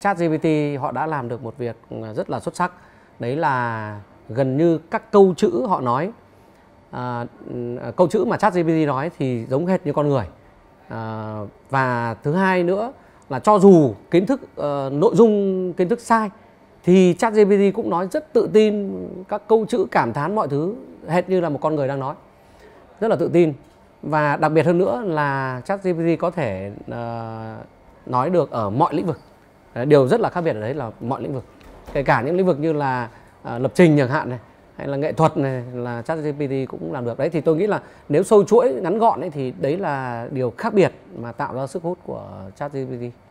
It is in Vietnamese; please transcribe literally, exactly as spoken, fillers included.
ChatGPT họ đã làm được một việc rất là xuất sắc. Đấy là gần như các câu chữ họ nói, à, câu chữ mà ChatGPT nói thì giống hệt như con người. À, và thứ hai nữa là cho dù kiến thức uh, nội dung kiến thức sai thì ChatGPT cũng nói rất tự tin, các câu chữ cảm thán mọi thứ hệt như là một con người đang nói, rất là tự tin. Và đặc biệt hơn nữa là ChatGPT có thể uh, nói được ở mọi lĩnh vực. Điều rất là khác biệt ở đấy là mọi lĩnh vực, kể cả những lĩnh vực như là uh, lập trình chẳng hạn này, hay là nghệ thuật này, là ChatGPT cũng làm được đấy. Thì tôi nghĩ là nếu sâu chuỗi ngắn gọn ấy, thì đấy là điều khác biệt mà tạo ra sức hút của ChatGPT.